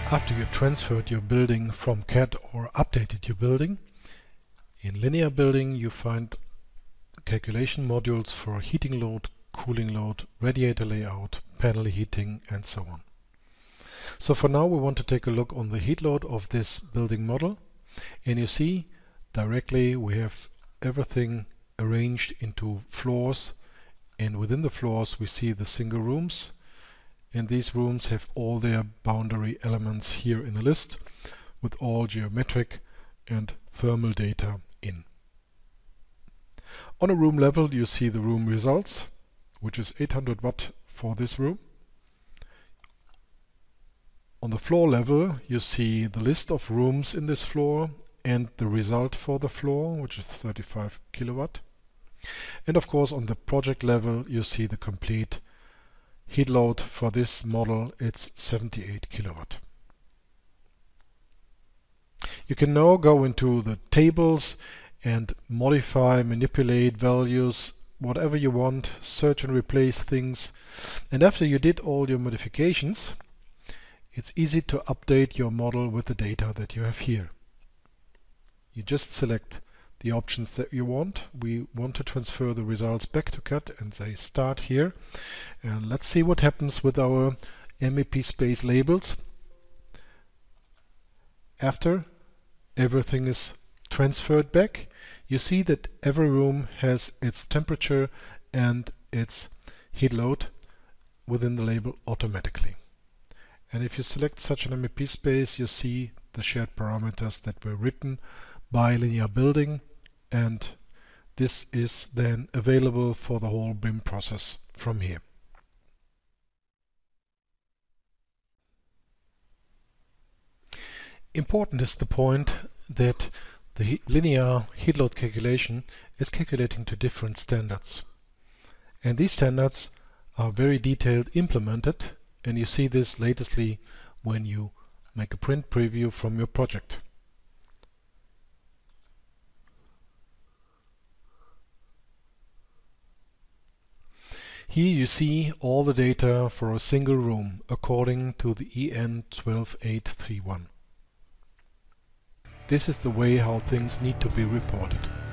After you transferred your building from CAD or updated your building, in linear building you find calculation modules for heating load, cooling load, radiator layout, panel heating, and so on. So for now we want to take a look on the heat load of this building model, and you see directly we have everything arranged into floors, and within the floors we see the single rooms, and these rooms have all their boundary elements here in a list with all geometric and thermal data in. On a room level you see the room results, which is 800 watt for this room. On the floor level you see the list of rooms in this floor and the result for the floor, which is 35 kilowatt. And of course on the project level you see the complete heat load for this model. It's 78 kilowatt. You can now go into the tables and modify, manipulate values, whatever you want, search and replace things. And after you did all your modifications, it's easy to update your model with the data that you have here. You just select the options that you want. We want to transfer the results back to CAD, and they start here. And let's see what happens with our MEP space labels. After everything is transferred back, you see that every room has its temperature and its heat load within the label automatically. And if you select such an MEP space, you see the shared parameters that were written by linear building, and this is then available for the whole BIM process from here. Important is the point that the linear heat load calculation is calculating to different standards. And these standards are very detailed implemented, and you see this latestly when you make a print preview from your project. Here you see all the data for a single room according to the EN 12831. This is the way how things need to be reported.